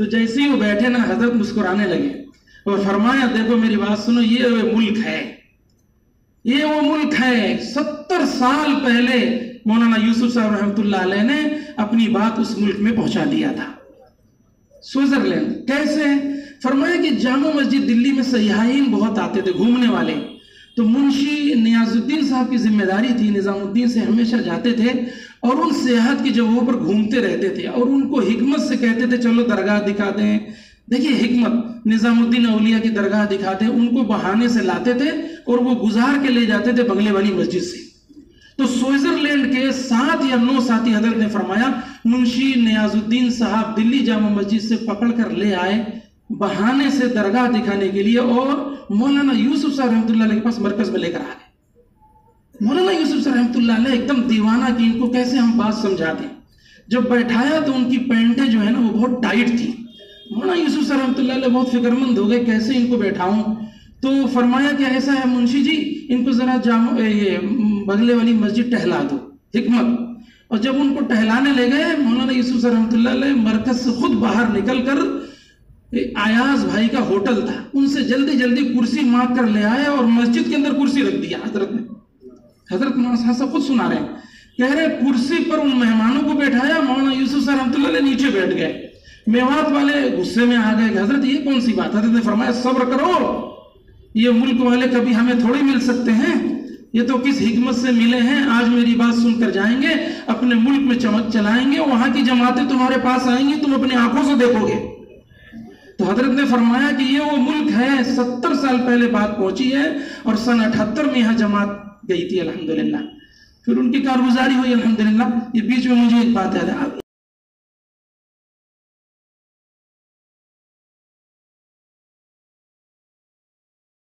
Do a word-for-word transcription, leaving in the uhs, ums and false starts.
تو جیسے ہی وہ بیٹھے نا حضرت مسکرانے لگے اور فرمایا دیکھو میری بات سنو، یہ وہ ملک ہے، یہ وہ ملک ہے ستر سال پہلے مولانا یوسف صاحب رحمۃ اللہ علیہ نے اپنی بات اس ملک میں پہنچا دیا تھا، سوئٹزرلینڈ۔ کیسے؟ فرمایا کہ جامع مسجد دلی میں سیاحین بہت آتے تھے، گھومنے والے، تو منشی نیاز الدین صاحب کی ذمہ داری تھی، نظام الدین سے ہمیشہ جاتے تھے اور ان سیاحت کی جگہوں پر گھومتے رہتے تھے اور ان کو حکمت سے کہتے تھے چلو درگاہ دکھا دیں۔ دیکھیے حکمت، نظام الدین اولیاء کی درگاہ دکھاتے، ان کو بہانے سے لاتے تھے اور وہ گزار کے لے جاتے تھے بنگلے والی مسجد سے۔ تو سوئٹزرلینڈ کے سات یا نو ساتھی حضرت نے فرمایا منشی نیاز الدین صاحب دلی جامع مسجد سے پکڑ کر لے آئے بہانے سے درگاہ دکھانے کے لیے، اور مولانا یوسف صاحب رحمۃ اللہ علیہ کے پاس مرکز میں لے کر آ گئے۔ مولانا یوسف صاحب رحمۃ اللہ علیہ ایک دم دیوانہ کی ان کو کیسے ہم بات سمجھا دیں۔ جب بیٹھایا تو ان کی پینٹیں جو ہے نا وہ بہت ٹائٹ تھی۔ مولانا یوسف صاحب رحمۃ اللہ علیہ بہت فکر مند ہو گئے کیسے ان کو بیٹھاؤں، تو فرمایا کہ ایسا ہے منشی جی ان کو ذرا جامع یہ بغلے والی مسجد ٹہلا دو، حکمت۔ اور جب ان کو ٹہلانے لے گئے مولانا یوسف صاحب رحمۃ اللہ علیہ مرکز سے خود باہر نکل کر، آیاز بھائی کا ہوٹل تھا، ان سے جلدی جلدی کرسی مانگ کر لے آئے اور مسجد کے اندر کرسی رکھ دیا حضرت نے۔ حضرت مولانا صاحب خود سنا رہے ہیں، کہہ رہے کرسی پر ان مہمانوں کو بیٹھایا، مولانا یوسف صاحب رحمۃ اللہ علیہ نیچے بیٹھ گئے۔ میوات والے غصے میں آ گئے کہ حضرت یہ کون سی بات؟ حضرت نے فرمایا صبر کرو، یہ ملک والے کبھی ہمیں تھوڑی مل سکتے ہیں، یہ تو کس حکمت سے ملے ہیں، آج میری بات سن کر جائیں گے، اپنے ملک میں چمک چلائیں گے، وہاں کی جماعتیں تمہارے پاس آئیں گی، تم اپنی آنکھوں سے دیکھو گے۔ تو حضرت نے فرمایا کہ یہ وہ ملک ہے، ستر سال پہلے بات پہنچی ہے اور سن اٹھہتر میں یہاں جماعت گئی تھی الحمدللہ، پھر ان کی کارگزاری ہوئی الحمدللہ۔ یہ بیچ میں مجھے ایک بات یاد ہے،